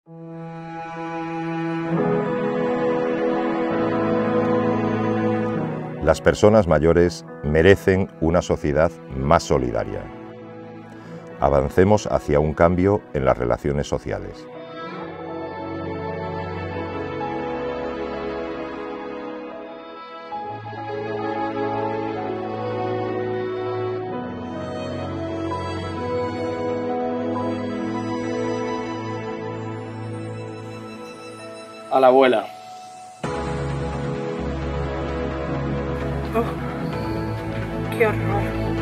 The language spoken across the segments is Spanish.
Las personas mayores merecen una sociedad más solidaria. Avancemos hacia un cambio en las relaciones sociales. A la abuela. Oh, qué horror.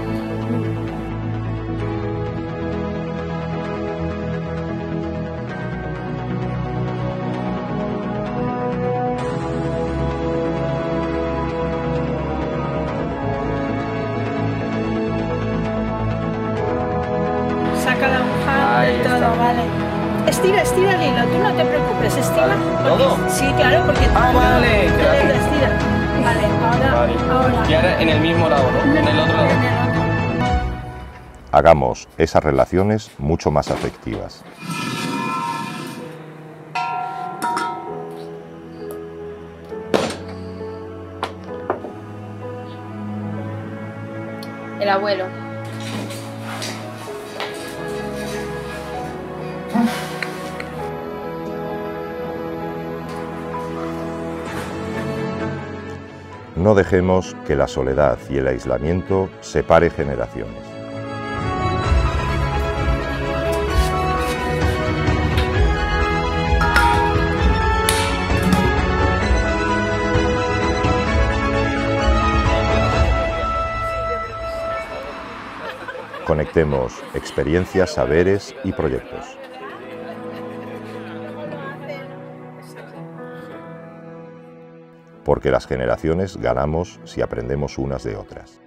Saca la hoja Ahí del todo, está. vale. Estira el hilo, tú no te preocupes, estira. Vale. porque- ¿Todo? Sí, claro, porque... Vale, claro. Estira. Vale, ahora. Y ahora en el mismo lado, ¿no? En el otro lado. En el otro. Hagamos esas relaciones mucho más afectivas. El abuelo. No dejemos que la soledad y el aislamiento separe generaciones. Conectemos experiencias, saberes y proyectos. Porque las generaciones ganamos si aprendemos unas de otras.